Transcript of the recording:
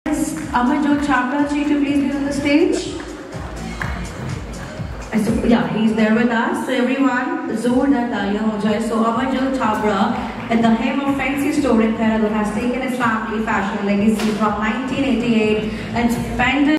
AMARJOT CHHABRA ji to please be on the stage. Yeah, he's there with us. So everyone, zordar taaliyan ho jaye. So AMARJOT CHHABRA, at the helm of fancy store in Kerala, has taken his family fashion legacy from 1988 and spent